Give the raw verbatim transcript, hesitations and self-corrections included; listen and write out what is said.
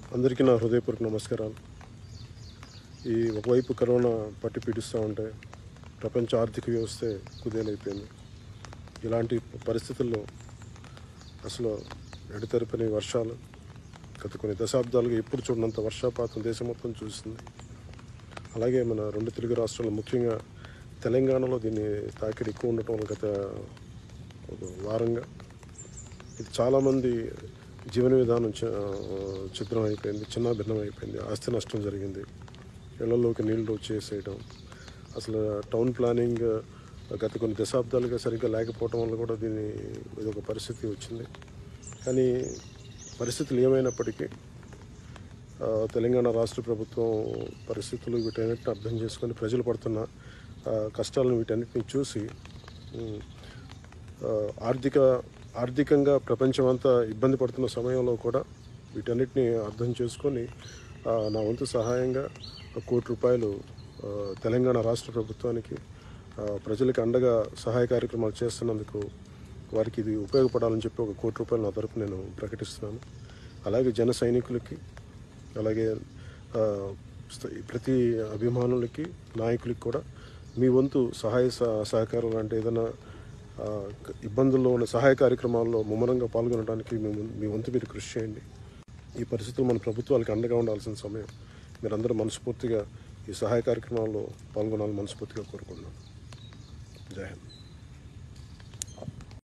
అందరికీ నా హృదయపూర్వక నమస్కారాలు. ఈ ఒకవైపు కరోనా పట్టి పీడిస్తూ ఉంటే ప్రపంచ ఆర్థిక వ్యవస్థే కుదేలైపోయింది. ఇలాంటి పరిస్థితుల్లో అసలు ఎడతెరపని వర్షాలు, గత కొన్ని దశాబ్దాలుగా ఎప్పుడు చూడనంత వర్షపాతం దేశం మొత్తం చూస్తుంది. అలాగే మన రెండు తెలుగు రాష్ట్రాలు, ముఖ్యంగా తెలంగాణలో దీన్ని తాకిడి ఎక్కువ ఉండటం వల్ల గత ఒక వారంగా ఇది చాలామంది జీవన విధానం చిత్రం అయిపోయింది, చిన్న భిన్నం అయిపోయింది. ఆస్తి నష్టం జరిగింది, ఇళ్లలోకి నీళ్లు వచ్చేసేయడం. అసలు టౌన్ ప్లానింగ్ గత కొన్ని దశాబ్దాలుగా సరిగ్గా లేకపోవడం వల్ల కూడా దీని ఇదొక పరిస్థితి వచ్చింది. కానీ పరిస్థితులు ఏమైనప్పటికీ తెలంగాణ రాష్ట్ర ప్రభుత్వం పరిస్థితులు వీటన్నిటిని అర్థం చేసుకొని ప్రజలు పడుతున్న కష్టాలను వీటన్నిటిని చూసి ఆర్థిక ఆర్థికంగా ప్రపంచమంతా ఇబ్బంది పడుతున్న సమయంలో కూడా వీటన్నిటిని అర్థం చేసుకొని నా వంతు సహాయంగా కోటి రూపాయలు తెలంగాణ రాష్ట్ర ప్రభుత్వానికి ప్రజలకు అండగా సహాయ కార్యక్రమాలు చేస్తున్నందుకు వారికి ఇది ఉపయోగపడాలని చెప్పి ఒక కోటి రూపాయలు నా తరపు నేను ప్రకటిస్తున్నాను. అలాగే జన సైనికులకి, అలాగే ప్రతి అభిమానులకి, నాయకులకి కూడా మీ వంతు సహాయ సహకారాలు అంటే ఏదైనా ఇబ్బందుల్లో ఉన్న సహాయ కార్యక్రమాల్లో ముమ్మరంగా పాల్గొనడానికి మేము మీ వంతు మీరు కృషి చేయండి. ఈ పరిస్థితులు మన ప్రభుత్వాలకు అండగా ఉండాల్సిన సమయం. మీరందరూ మనస్ఫూర్తిగా ఈ సహాయ కార్యక్రమాల్లో పాల్గొనాలని మనస్ఫూర్తిగా కోరుకుంటున్నాను. జై హింద్.